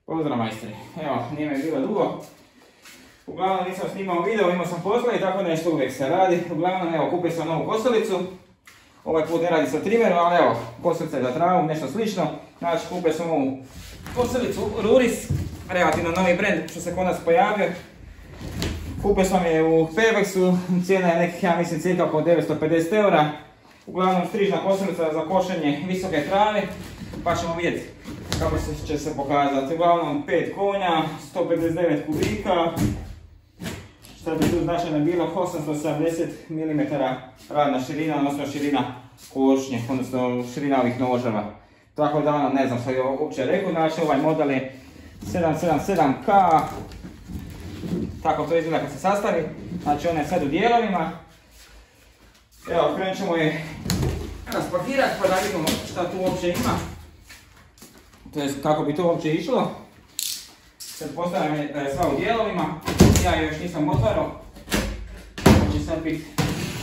Pozdrav majstri, evo nije me bilo dugo. Uglavnom nisam snimao video, imao sam posla i tako nešto uvijek se radi. Uglavnom evo kupio sam novu kosilicu. Ovaj put ne radi sa trimerom, ali evo kosilica je za travu, nešto slično. Znači kupio sam ovu kosilicu Ruris, relativno novi brand što se kod nas pojavio. Kupio sam je u Pebexu, cijena je nekih, ja mislim, cirka oko 950 eura. Uglavnom strižna kosilica za košenje visoke trave, pa ćemo vidjeti kako će se pokazati. Uglavnom 5 konja, 159 kubika, što bi tu značajno bilo 870 mm radna širina, odnosno širina košnje, odnosno širina ovih noževa. Tako da ne znam što je uopće rekao, znači ovaj model je 777K, tako to izgleda kad se sastavi, znači ona je sad u dijelovima. Evo, krenut ćemo je raspakirati pa da vidimo šta tu uopće ima. To jest kako bi to uopće išlo. Sad postavljam da je sva u dijelovima, ja je još nisam otvarao. To će sad biti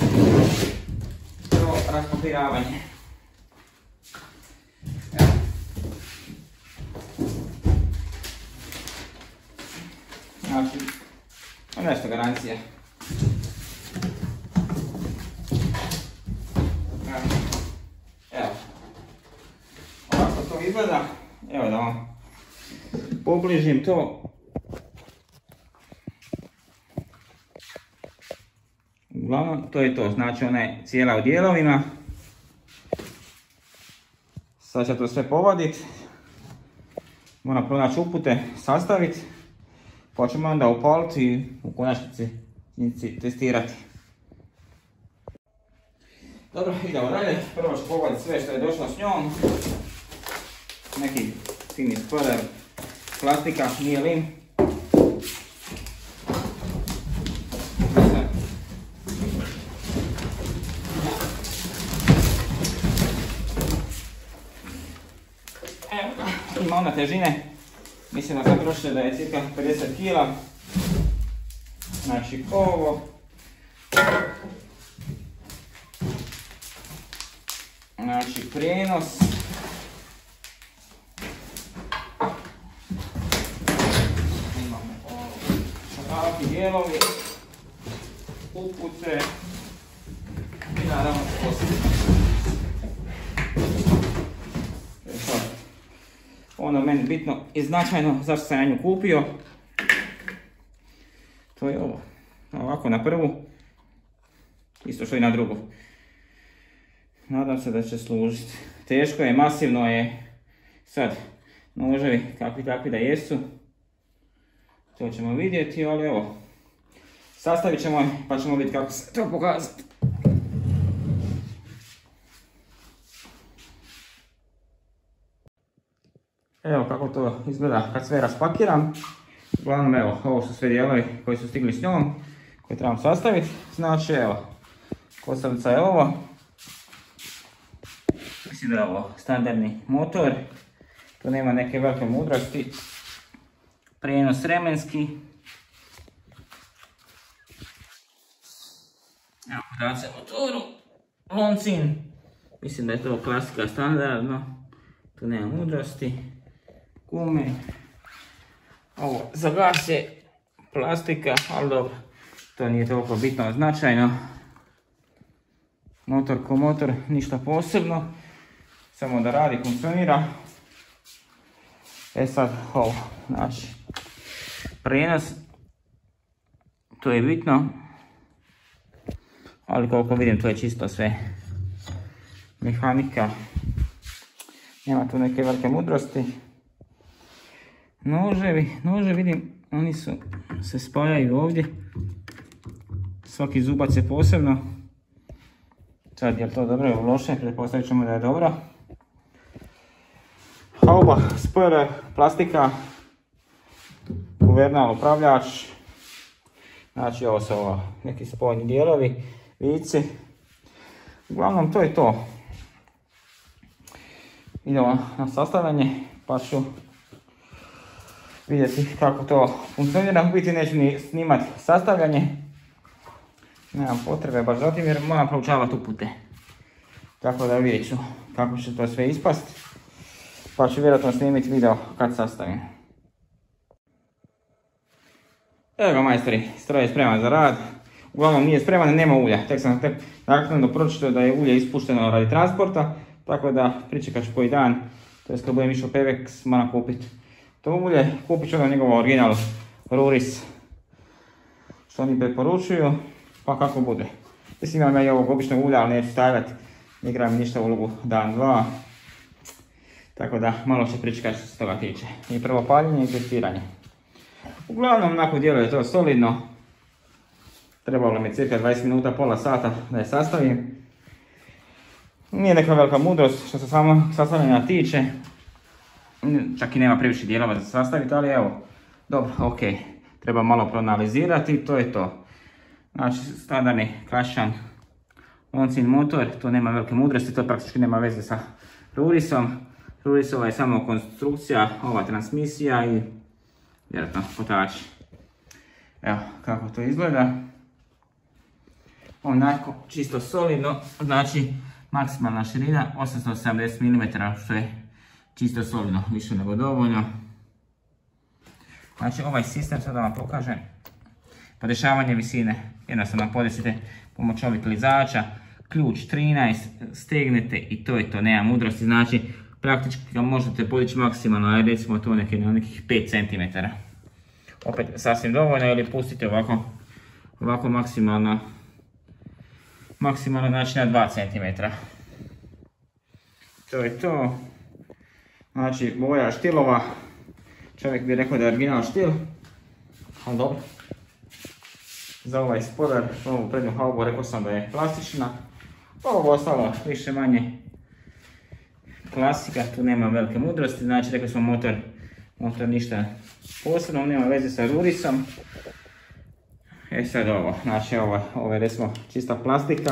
prvo raspakiravanje. Znači, nešto garancija. Evo, ovako to izgleda. Evo da vam pobližim to. Uglavnom, to je to, znači ona je cijela u dijelovima. Sad ću to sve povaditi. Moram pronaći upute, sastaviti. Pa ćemo onda upaliti i u konačnici testirati. Dobro, idemo dalje. Prvo ću povaditi sve što je došlo s njom. Neki fini spoiler, plastika, nije lim. Ima ona težine. Mislim da sam prošle da je cirka 50 kg. Znači ovo. Znači prijenos. Imamo šakavki dijelovi. Upute. I naravno poslije. Ono meni bitno i značajno zašto sam ja nju kupio. To je ovo. Ovako na prvu. Isto što i na drugu. Nadam se da će služiti. Teško je, masivno je. Sad, noževi kakvi da jesu. To ćemo vidjeti, ali evo. Sastavit ćemo pa ćemo vidjeti kako se to pokazati. Evo kako to izgleda kad sve raspakiram. Uglavnom evo, ovo su sve dijelovi koji su stigli s njom, koje trebam sastaviti. Znači evo, kosilica je ovo. Mislim da je ovo standardni motor. Tu nema neke velike mudrosti. Prijenos remenski. Evo podaci o motoru. Loncin. Mislim da je to klasika standardno. Tu nema mudrosti. Gume. Ovo za gas je plastika, ali dobro, to nije toliko bitno značajno. Motor ko motor, ništa posebno, samo da radi, funkcionira. E sad ovo, znači, prijenos, to je bitno, ali koliko vidim to je čisto sve mehanika, nema tu neke velike mudrosti. Noževi vidim, oni se spajaju ovdje, svaki zubac je posebno. Sad je li to dobro ili loše, pretpostavit ćemo da je dobro. Hauba, spoiler, plastika, guvernal upravljač, znači ovo su neki spojni dijelovi, vici. Uglavnom to je to. Idemo na sastavljanje pa ću vidjeti kako to funkcionira. U biti neću ni snimati sastavljanje. Nemam potrebe baš za tim jer moram proučavati upute. Tako da vidjet ću kako će to sve ispast. Pa ću vjerojatno snimiti video kad sastavim. Evo ga majstori, stroj je spreman za rad. Uglavnom nije spreman, nema ulja. Tek sam naknadno pročitao da je ulje ispušteno radi transporta, tako da pričekat ću koji dan, to je kad budem išao Pevex, moram kupiti to ulje. Kupit ću onda njegov original Ruris, što oni preporučuju, pa kako bude. Mislim, imam ja i ovog običnog ulja, ali neću stavljati, ne igra mi ništa ulogu dan, dva. Tako da malo će pričekati što se toga tiče. I prvo paljenje i testiranje. Uglavnom, onako djeluje to solidno. Trebalo mi cirka 20 minuta, pola sata da je sastavim. Nije neka velika mudrost što se samo sastavljanja tiče. Čak i nema previše dijelova za sastaviti, ali evo, dobro, ok. Treba malo proanalizirati i to je to. Znači, standardni klasičan Oncin motor, to nema velike mudrosti, to praktički nema veze sa Rurisom. Rurisova je samo konstrukcija, ova transmisija i vjerojatno kotači. Evo kako to izgleda. Onako čisto solidno, znači maksimalna širina 870 mm, što je čisto solidno, više nego dovoljno. Znači ovaj sistem, sad da vam pokažem, podešavanje visine, jednostavno podesite pomoću ovih klizača, ključ 13, stegnete i to je to, nema mudrosti, znači praktički ga možete podići maksimalno, ajde recimo to na nekih 5 cm. Opet sasvim dovoljno, ili pustite ovako maksimalno znači na 2 cm. To je to. Znači boja štilova, čovjek bi rekao da je original štil, ali dobro. Za ovaj sporar, ovu prednju haubu rekao sam da je plastična. Ovo ostalo više manje klasika, tu nema velike mudrosti, znači rekli smo motor ništa posebno, nema veze sa Rurisom. Sad ovo, znači ovo je recimo čista plastika.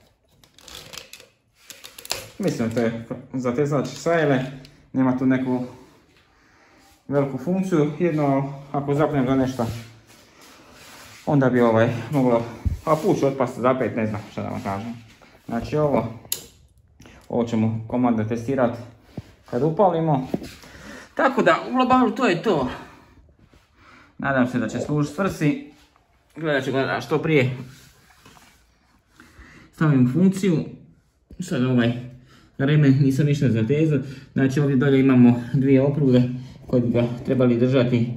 Mislim to je zatezač sajele, nema tu neku veliku funkciju, jedno ako zapnem za nešto, onda bi moglo, a puć otpasti za 5, ne znam šta da vam kažem. Znači ovo ćemo komandno testirati kad upalimo. Tako da, u globalu to je to. Nadam se da će služiti svrsi. Gledat ću ga što prije stavim u funkciju. Sad remen nisam ništa zatezao. Znači ovdje dolje imamo dvije opruge koje bi ga trebali držati.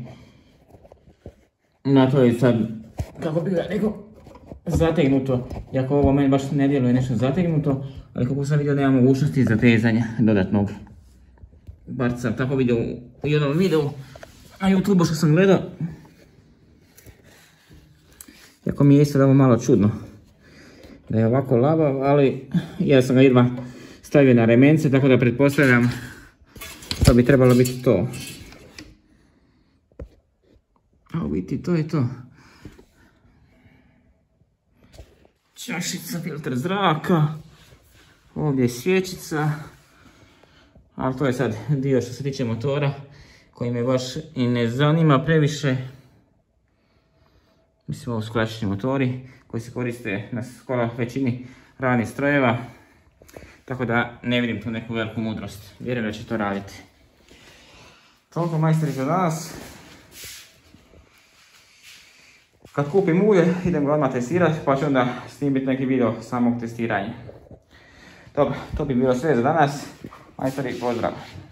Na to je sad, kako bi ga rekao, zategnuto. Iako ovo meni baš ne djeluje nešto zategnuto, ali kako sam vidio nema mogućnosti zatezanja dodatnog. Bar sam tako vidio u jednom videu na YouTube što sam gledao. Iako mi je isto da ovo malo čudno da je ovako labav, ali ja sam ga jedva stavio na remence, tako da pretpostavljam da bi trebalo biti to. A u biti to je to. Čašica, filter zraka, ovdje je svječica, ali to je sad dio što se tiče motora koji me baš i ne zanima previše. Mislim, ovo su klasični motori koji se koriste na skoro većini radnih strojeva, tako da ne vidim tu neku veliku mudrost. Vjerujem da će to raditi. Toliko majstori za danas. Kad kupim ulje, idem ga odmah testirati, pa ću onda snimiti neki video samog testiranja. Dobro, to bi bilo sve za danas. Majstori, pozdrav!